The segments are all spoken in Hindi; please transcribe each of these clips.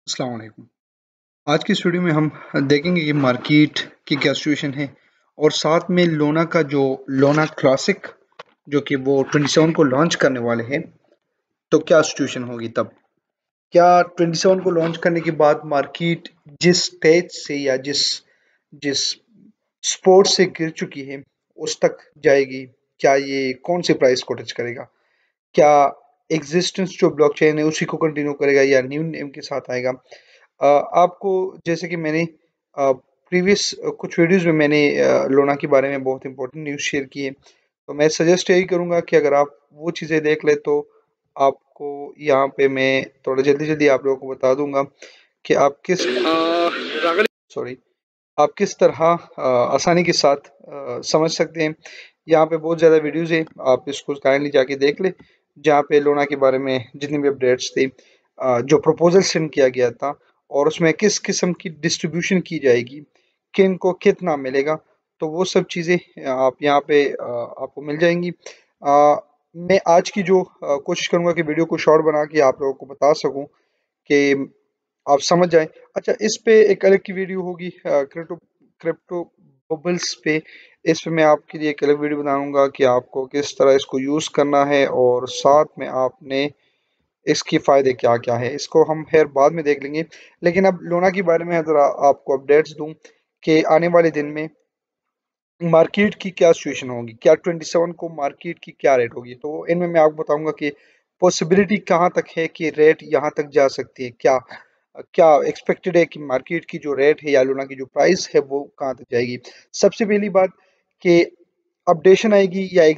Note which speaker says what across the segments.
Speaker 1: अस्सलाम वालेकुम। आज की इस वीडियो में हम देखेंगे कि मार्केट की क्या सिचुएशन है और साथ में लोना का जो लोना क्लासिक जो कि वो 27 को लॉन्च करने वाले हैं, तो क्या सिचुएशन होगी तब। क्या 27 को लॉन्च करने के बाद मार्केट जिस स्टेज से या जिस जिस स्पोर्ट से गिर चुकी है उस तक जाएगी? क्या ये कौन से प्राइस को टच करेगा? क्या एग्जिस्टेंस जो ब्लॉकचेन है उसी को कंटिन्यू करेगा या न्यू नेम के साथ आएगा? आपको जैसे कि मैंने प्रीवियस कुछ वीडियोस में मैंने लोना के बारे में बहुत इंपॉर्टेंट न्यूज़ शेयर की है, तो मैं सजेस्ट यही करूंगा कि अगर आप वो चीज़ें देख ले तो आपको यहाँ पे मैं थोड़ा जल्दी जल्दी आप लोगों को बता दूंगा कि आप किस सॉरी आप किस तरह आसानी के साथ समझ सकते हैं। यहाँ पे बहुत ज़्यादा वीडियोस हैं, आप इसको काइंडली जाके देख ले, जहाँ पे लोना के बारे में जितनी भी अपडेट्स थी, जो प्रपोजल सेंड किया गया था और उसमें किस किस्म की डिस्ट्रीब्यूशन की जाएगी, किन को कितना मिलेगा, तो वो सब चीज़ें आप यहाँ पे आपको मिल जाएंगी। मैं आज की जो कोशिश करूँगा कि वीडियो को शॉर्ट बना के आप लोगों को बता सकूँ कि आप समझ जाएँ। अच्छा, इस पे एक अलग की वीडियो होगी क्रिप्टो क्रिप्टो बबल्स पे। इस पे मैं आपके लिए एक अलग वीडियो बनाऊँगा कि आपको किस तरह इसको यूज़ करना है और साथ में आपने इसके फ़ायदे क्या-क्या हैं। इसको हम ख़ैर बाद में देख लेंगे। लेकिन अब लोना के बारे में ज़रा आपको अपडेट्स दूँ कि आने वाले दिन में मार्केट की क्या सिचुएशन होगी, क्या 27 को मार्केट की क्या रेट होगी। तो इनमें मैं आपको बताऊँगा कि पॉसिबिलिटी कहाँ तक है कि रेट यहाँ तक जा सकती है। क्या क्या एक्सपेक्टेड है कि मार्केट की जो रेट है या लूना की जो प्राइस है वो कहाँ तक जाएगी। सबसे पहली बात कि अपडेशन आएगी या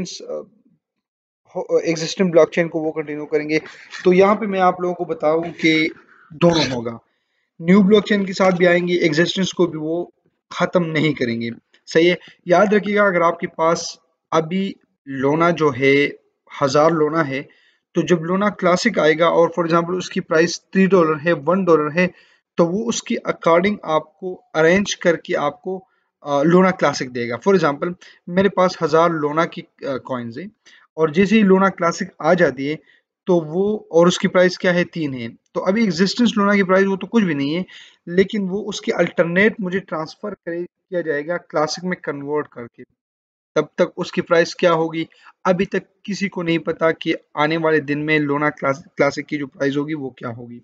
Speaker 1: एग्जिस्टिंग ब्लॉकचेन को वो कंटिन्यू करेंगे। तो यहाँ पे मैं आप लोगों को बताऊँ कि दोनों होगा, न्यू ब्लॉकचेन के साथ भी आएंगे, एग्जिस्टेंस को भी वो खत्म नहीं करेंगे। सही है। याद रखिएगा, अगर आपके पास अभी लोना जो है 1000 लोना है, तो जब लोना क्लासिक आएगा और फॉर एग्जांपल उसकी प्राइस $3 है, $1 है, तो वो उसके अकॉर्डिंग आपको अरेंज करके आपको लोना क्लासिक देगा। फॉर एग्जांपल मेरे पास 1000 लोना की कॉइन्स है और जैसे ही लोना क्लासिक आ जाती है तो वो, और उसकी प्राइस क्या है, 3 है। तो अभी एग्जिस्टेंस लोना की प्राइस वो तो कुछ भी नहीं है, लेकिन वो उसके अल्टरनेट मुझे ट्रांसफर किया जाएगा क्लासिक में कन्वर्ट करके। तब तक उसकी प्राइस क्या होगी अभी तक किसी को नहीं पता कि आने वाले दिन में लोना क्लासिक की जो प्राइस होगी वो क्या होगी।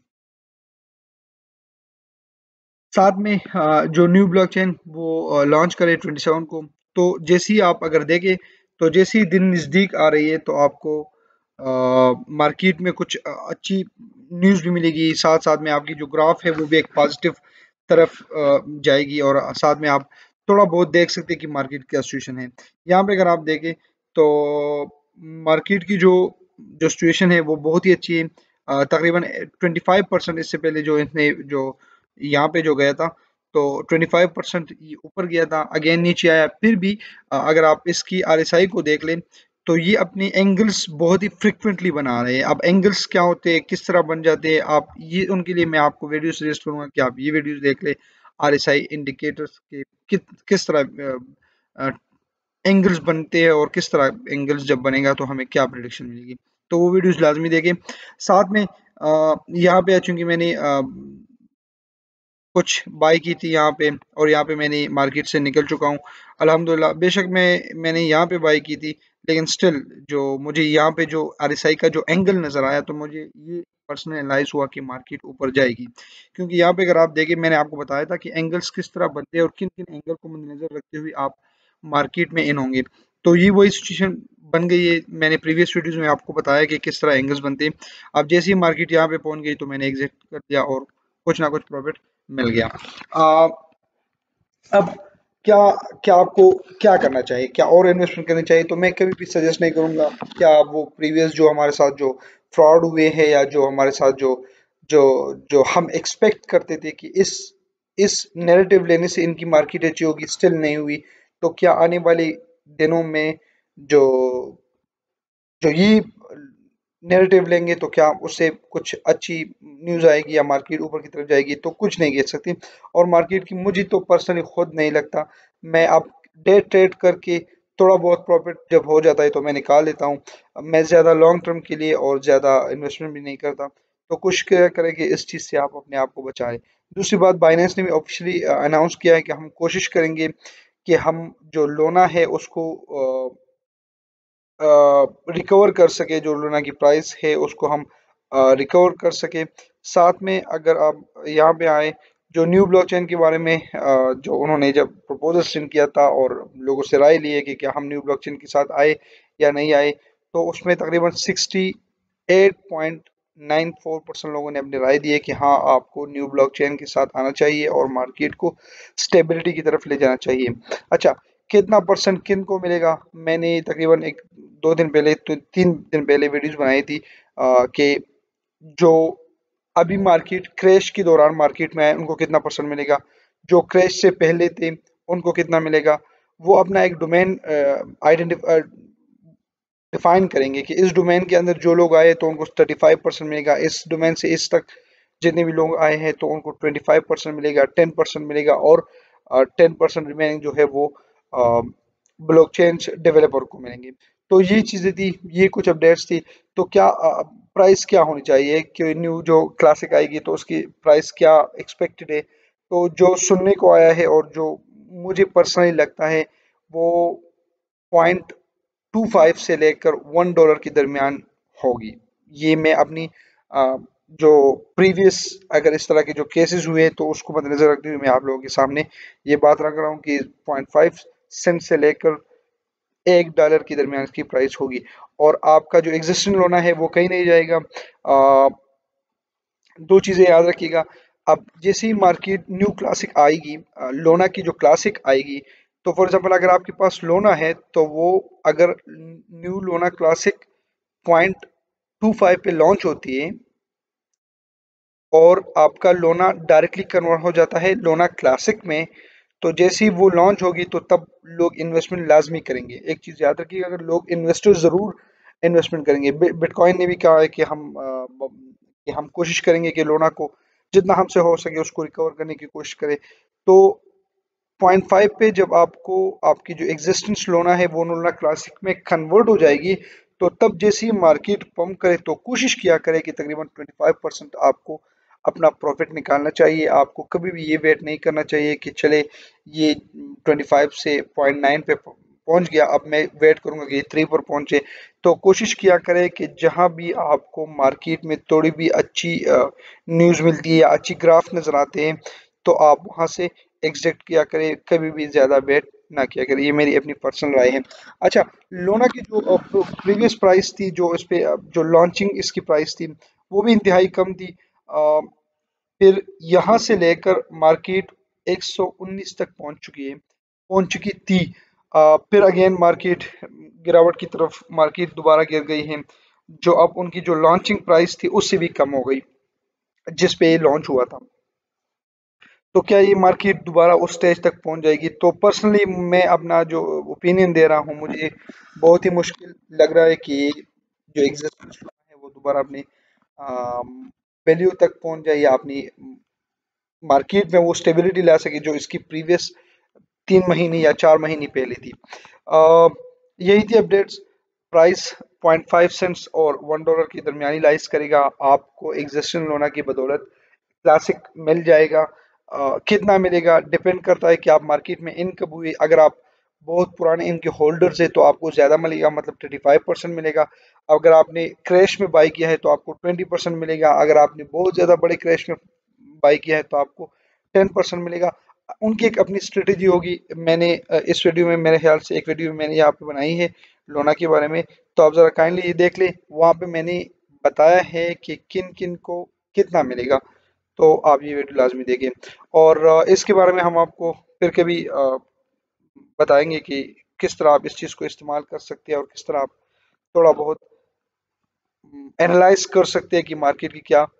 Speaker 1: साथ में जो न्यू ब्लॉकचेन वो लॉन्च करे 27 को, तो जैसे ही आप अगर देखें तो जैसे ही दिन नज़दीक आ रही है तो आपको मार्केट में कुछ अच्छी न्यूज़ भी मिलेगी। साथ साथ में आपकी जो ग्राफ है वो भी एक पॉजिटिव तरफ जाएगी और साथ में आप थोड़ा बहुत देख सकते हैं कि मार्केट क्या सिचुएशन है। यहाँ पे अगर आप देखें तो मार्केट की जो जो सिचुएशन है वो बहुत ही अच्छी है। तकरीबन 25% इससे पहले जो इसने जो यहाँ पे जो गया था, तो 25% ऊपर गया था, अगेन नीचे आया। फिर भी अगर आप इसकी आरएसआई को देख लें तो ये अपने एंगल्स बहुत ही फ्रिक्वेंटली बना रहे हैं। अब एंगल्स क्या होते हैं, किस तरह बन जाते हैं, आप ये उनके लिए मैं आपको वीडियो सजेस्ट करूंगा कि आप ये वीडियोस देख लें। आरएसआई इंडिकेटर्स के किस तरह एंगल्स बनते हैं और किस तरह एंगल्स जब बनेगा तो हमें क्या प्रिडिक्शन मिलेगी, तो वो वीडियोस लाजमी देखें। साथ में यहाँ पे चूंकि मैंने कुछ बाई की थी यहाँ पे और यहाँ पे मैंने मार्केट से निकल चुका हूँ अल्हम्दुलिल्लाह। बेशक मैंने यहाँ पे बाई की थी, लेकिन स्टिल जो मुझे यहाँ पे जो आरएसआई का जो एंगल नज़र आया तो मुझे ये पर्सनल एनालाइज हुआ कि मार्केट ऊपर जाएगी। क्योंकि यहाँ पे अगर आप देखें, मैंने आपको बताया था कि एंगल्स किस तरह बनते हैं और किन किन एंगल को मद्देनजर रखते हुए आप मार्केट में इन होंगे। तो ये वही सिचुएशन बन गई है। मैंने प्रीवियस वीडियोज में आपको बताया कि किस तरह एंगल्स बनते हैं। अब जैसे ही मार्केट यहाँ पे पहुंच गई तो मैंने एग्जिट कर दिया और कुछ ना कुछ प्रॉफिट मिल गया। आ, अब क्या क्या आपको क्या करना चाहिए, क्या और इन्वेस्टमेंट करनी चाहिए? तो मैं कभी भी सजेस्ट नहीं करूंगा क्या वो प्रीवियस जो हमारे साथ जो फ्रॉड हुए हैं या जो हमारे साथ जो जो जो हम एक्सपेक्ट करते थे कि इस नैरेटिव लेने से इनकी मार्केट अच्छी होगी, स्टिल नहीं हुई। तो क्या आने वाले दिनों में जो जो ये नैरेटिव लेंगे तो क्या उससे कुछ अच्छी न्यूज़ आएगी या मार्केट ऊपर की तरफ जाएगी? तो कुछ नहीं कह सकती। और मार्केट की मुझे तो पर्सनली खुद नहीं लगता। मैं अब डे ट्रेड करके थोड़ा बहुत प्रॉफिट जब हो जाता है तो मैं निकाल लेता हूँ। मैं ज़्यादा लॉन्ग टर्म के लिए और ज़्यादा इन्वेस्टमेंट भी नहीं करता। तो कोशिश किया करें कि इस चीज़ से आप अपने आप को बचाएं। दूसरी बात, बाइनेंस ने भी ऑफिशियली अनाउंस किया है कि हम कोशिश करेंगे कि हम जो लोना है उसको रिकवर कर सके, जो लूना की प्राइस है उसको हम रिकवर कर सके। साथ में अगर आप यहाँ पे आए, जो न्यू ब्लॉकचेन के बारे में जो उन्होंने जब प्रपोजल सेंड किया था और लोगों से राय ली है कि क्या हम न्यू ब्लॉकचेन के साथ आए या नहीं आए, तो उसमें तकरीबन 68.94% लोगों ने अपनी राय दी है कि हाँ, आपको न्यू ब्लॉकचेन के साथ आना चाहिए और मार्केट को स्टेबिलिटी की तरफ ले जाना चाहिए। अच्छा, कितना परसेंट किन को मिलेगा? मैंने तकरीबन एक 2 दिन पहले, तो 3 दिन पहले वीडियोस बनाई थी कि जो अभी मार्केट क्रैश के दौरान मार्केट में आए उनको कितना परसेंट मिलेगा, जो क्रैश से पहले थे उनको कितना मिलेगा। वो अपना एक डोमेन आइडेंटिफाई डिफाइन करेंगे कि इस डोमेन के अंदर जो लोग आए तो उनको 35% मिलेगा, इस डोमेन से इस तक जितने भी लोग आए हैं तो उनको 25% मिलेगा, 10% मिलेगा, और 10% रिमेनिंग जो है वो ब्लॉकचेन डेवलपर को मिलेंगे। तो ये चीज़ें थी, ये कुछ अपडेट्स थी। तो क्या प्राइस क्या होनी चाहिए कि न्यू जो क्लासिक आएगी तो उसकी प्राइस क्या एक्सपेक्टेड है? तो जो सुनने को आया है और जो मुझे पर्सनली लगता है वो 0.25 से लेकर $1 के दरमियान होगी। ये मैं अपनी जो प्रीवियस, अगर इस तरह के जो केसेस हुए तो उसको मद्देनजर रखते हुए मैं आप लोगों के सामने ये बात रख रहा हूँ कि 0.5 सेंट से लेकर $1 के दरमियान इसकी प्राइस होगी, और आपका जो एग्जिस्टिंग लोना है वो कहीं नहीं जाएगा। दो चीज़ें याद रखिएगा। अब जैसे ही मार्केट न्यू क्लासिक आएगी, लोना की जो क्लासिक आएगी, तो फॉर एग्जांपल अगर आपके पास लोना है तो वो, अगर न्यू लोना क्लासिक 0.25 पे लॉन्च होती है और आपका लोना डायरेक्टली कन्वर्ट हो जाता है लोना क्लासिक में, तो जैसे ही वो लॉन्च होगी तो तब लोग इन्वेस्टमेंट लाजमी करेंगे। एक चीज़ याद रखिएगा, अगर लोग इन्वेस्टर ज़रूर इन्वेस्टमेंट करेंगे। बिटकॉइन ने भी कहा है कि हम कोशिश करेंगे कि लोना को जितना हमसे हो सके उसको रिकवर करने की कोशिश करें। तो 0.5 पे जब आपको आपकी जो एग्जिस्टेंस लोना है वो लोना क्लासिक में कन्वर्ट हो जाएगी, तो तब जैसे ही मार्केट पंप करे तो कोशिश किया करे कि तकरीबन 25% आपको अपना प्रॉफिट निकालना चाहिए। आपको कभी भी ये वेट नहीं करना चाहिए कि चले ये 25 से 0.9 पे पहुंच गया, अब मैं वेट करूंगा कि 3 पर पहुंचे। तो कोशिश किया करें कि जहां भी आपको मार्केट में थोड़ी भी अच्छी न्यूज़ मिलती है या अच्छी ग्राफ नजर आते हैं तो आप वहां से एग्जिट किया करें, कभी भी ज़्यादा वेट ना किया करें। ये मेरी अपनी पर्सनल राय है। अच्छा, लोना की जो प्रीवियस प्राइस थी, जो इस पे जो लॉन्चिंग इसकी प्राइस थी वो भी इंतहाई कम थी। फिर यहाँ से लेकर मार्केट 119 तक पहुंच चुकी थी। फिर अगेन मार्केट गिरावट की तरफ, मार्केट दोबारा गिर गई है, जो अब उनकी जो लॉन्चिंग प्राइस थी उससे भी कम हो गई जिस पे ये लॉन्च हुआ था। तो क्या ये मार्केट दोबारा उस स्टेज तक पहुंच जाएगी? तो पर्सनली मैं अपना जो ओपिनियन दे रहा हूँ, मुझे बहुत ही मुश्किल लग रहा है कि जो एग्जिस्टेंस है वो दोबारा अपनी वैल्यू तक पहुंच जाए या अपनी मार्केट में वो स्टेबिलिटी ला सके जो इसकी प्रीवियस 3 महीने या 4 महीने पहले थी। यही थी अपडेट्स। प्राइस 0.5 सेंट्स और $1 के दरमियानी लाइज करेगा। आपको एग्जिस्टिंग लोना की बदौलत क्लासिक मिल जाएगा। कितना मिलेगा डिपेंड करता है कि आप मार्केट में इन कब हुए। अगर आप बहुत पुराने इनके होल्डर्स है तो आपको ज़्यादा मिलेगा, मतलब 35% मिलेगा। अगर आपने क्रैश में बाई किया है तो आपको 20% मिलेगा। अगर आपने बहुत ज़्यादा बड़े क्रैश में बाई किया है तो आपको 10% मिलेगा। उनकी एक अपनी स्ट्रेटेजी होगी। मैंने इस वीडियो में, मेरे ख्याल से एक वीडियो मैंने यहाँ पे बनाई है लोना के बारे में, तो आप ज़रा काइंडली ये देख लें। वहाँ पे मैंने बताया है कि किन किन को कितना मिलेगा, तो आप ये वीडियो लाजमी देखें। और इसके बारे में हम आपको फिर कभी बताएंगे कि किस तरह आप इस चीज़ को इस्तेमाल कर सकते हैं और किस तरह आप थोड़ा बहुत एनालाइज कर सकते हैं कि मार्केट की क्या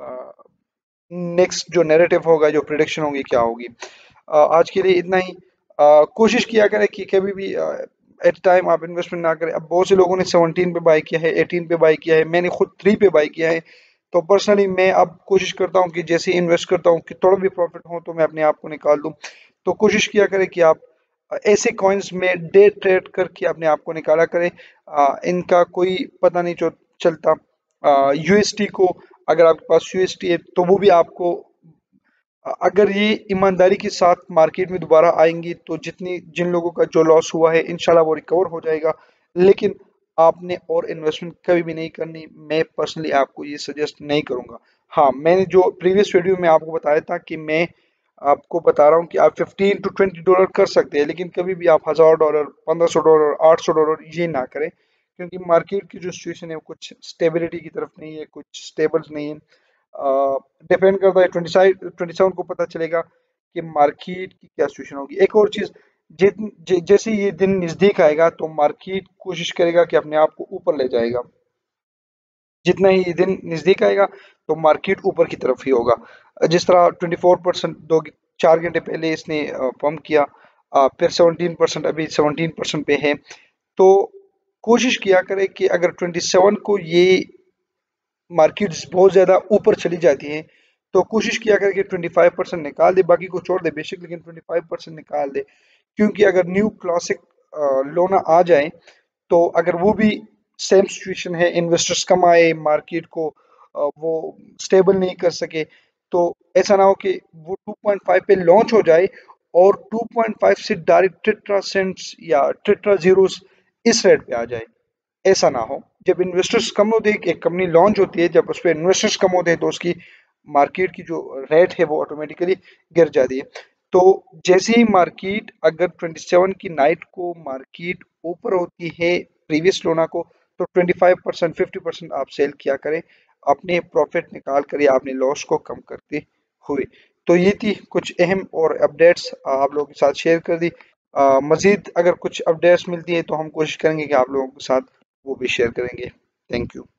Speaker 1: नेक्स्ट जो नैरेटिव होगा, जो प्रिडिक्शन होगी क्या होगी। आज के लिए इतना ही। कोशिश किया करें कि कभी भी एट टाइम आप इन्वेस्टमेंट ना करें। अब बहुत से लोगों ने 17 पे बाई किया है, 18 पे बाई किया है, मैंने खुद 3 पे बाई किया है। तो पर्सनली मैं अब कोशिश करता हूँ कि जैसे इन्वेस्ट करता हूँ कि थोड़ा भी प्रॉफिट हो तो मैं अपने आप को निकाल दूँ। तो कोशिश किया करें कि आप ऐसे कॉइन्स में डे ट्रेड करके अपने आप को निकाला करें। इनका कोई पता नहीं चलता। यूएसटी को अगर आपके पास UST है तो वो भी आपको, अगर ये ईमानदारी के साथ मार्केट में दोबारा आएंगी तो जिन लोगों का जो लॉस हुआ है इंशाल्लाह वो रिकवर हो जाएगा। लेकिन आपने और इन्वेस्टमेंट कभी भी नहीं करनी, मैं पर्सनली आपको ये सजेस्ट नहीं करूंगा। हाँ, मैंने जो प्रीवियस वीडियो में आपको बताया था कि मैं आपको बता रहा हूँ कि आप $15 to $20 कर सकते हैं, लेकिन कभी भी आप $1000, $1500, $800 ये ना करें, क्योंकि मार्केट की जो सिचुएशन है वो कुछ स्टेबिलिटी की तरफ नहीं है, कुछ स्टेबल नहीं है। डिपेंड करता है 27 को पता चलेगा कि मार्केट की क्या सिचुएशन होगी। एक और चीज, जैसे ये दिन नजदीक आएगा तो मार्केट कोशिश करेगा कि अपने आप को ऊपर ले जाएगा। जितना ही ये दिन नजदीक आएगा तो मार्केट ऊपर की तरफ ही होगा। जिस तरह 24% 4 घंटे पहले इसने पंप किया, फिर 17%, अभी 17% पे है। तो कोशिश किया करें कि अगर 27 को ये मार्केट्स बहुत ज्यादा ऊपर चली जाती हैं तो कोशिश किया करें कि 25% निकाल दे, बाकी को छोड़ दे बेशक, लेकिन 25% निकाल दे। क्योंकि अगर न्यू क्लासिक लोना आ जाए तो अगर वो भी सेम सिचुएशन है, इन्वेस्टर्स कम आए, मार्केट को वो स्टेबल नहीं कर सके, तो ऐसा ना हो कि वो 2.5 पे लॉन्च हो जाए और 2.5 से डायरेक्ट टेट्रा सेंट्स या टेट्रा जीरोस इस रेट पे आ जाए। ऐसा ना हो। जब इन्वेस्टर्स कम होते हैं, एक कंपनी लॉन्च होती है, जब उस पर इन्वेस्टर्स कम होते हैं तो उसकी मार्केट की जो रेट है वो ऑटोमेटिकली गिर जाती है। तो जैसे ही मार्केट अगर 27 की नाइट को मार्केट ऊपर होती है प्रीवियस लोना को, तो 25% 50% आप सेल किया करें, अपने प्रॉफिट निकाल कर या अपने लॉस को कम करते हुए। तो ये थी कुछ अहम और अपडेट्स आप लोगों के साथ शेयर कर दी। मजीद अगर कुछ अपडेट्स मिलती है तो हम कोशिश करेंगे कि आप लोगों के साथ वो भी शेयर करेंगे। Thank you.